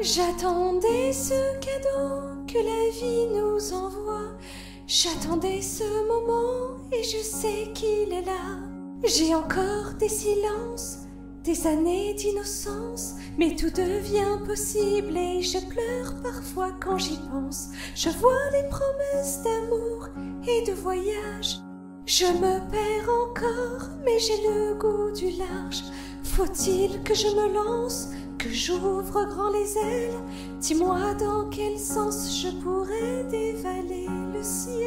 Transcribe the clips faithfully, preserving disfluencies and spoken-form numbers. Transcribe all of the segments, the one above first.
J'attendais ce cadeau que la vie nous envoie. J'attendais ce moment et je sais qu'il est là. J'ai encore des silences, des années d'innocence, mais tout devient possible et je pleure parfois quand j'y pense. Je vois les promesses d'amour et de voyage. Je me perds encore, mais j'ai le goût du large. Faut-il que je me lance, que j'ouvre grand les ailes? Dis-moi dans quel sens je pourrais dévaler le ciel.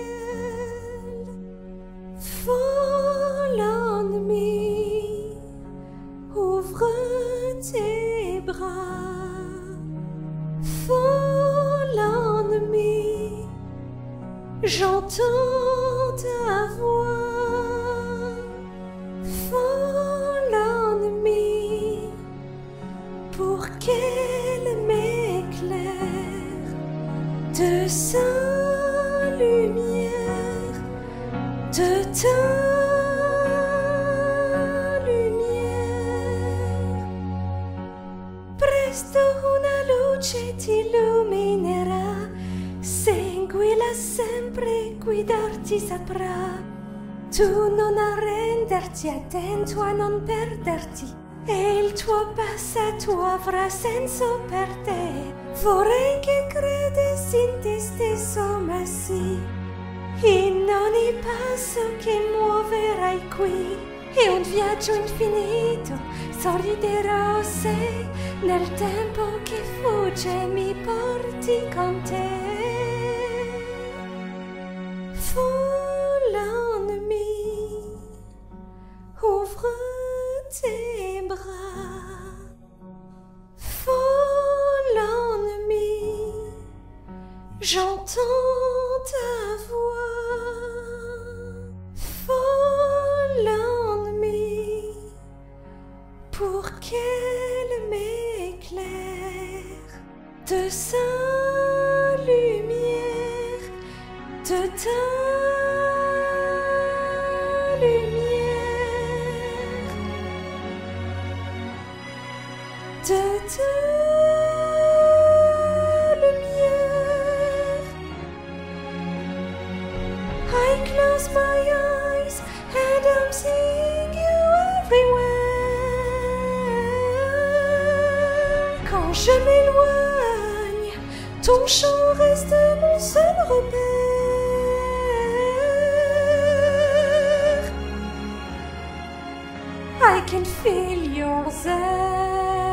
Fall on me, ouvre tes bras. Fall on me, j'entends ta voix. Fall on me, pour qu'elle m'éclaire de sa lumière, de ta lumière. Presto una luce ti illuminerà, seguila sempre, guidarti saprà. Tu non arrenderti, attento a non perderti, e il tuo passato avrà senso per te. Vorrei che credessi in te stesso, ma sì, in ogni passo che muoverai qui è un viaggio infinito. Sorriderò se nel tempo che fugge mi porti con te. Fall on me, ouvre tes bras. Fall on me, j'entends ta voix. Fall on me, pour qu'elle m'éclaire de sa lumière, de ta lumière, de ta lumière. I close my eyes and I'm seeing you everywhere. Quand je m'éloigne, ton chant reste mon seul repère. I can feel your there.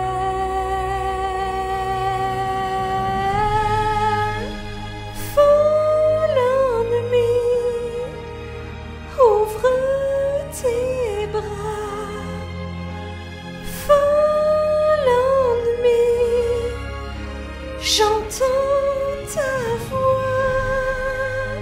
Fall on me, ouvre tes bras. Fall on me, j'entends ta voix.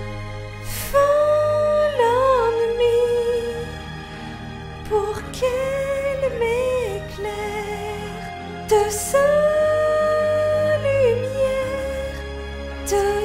Fall on me, pour qu'elle m'éclaire de sa lumière, de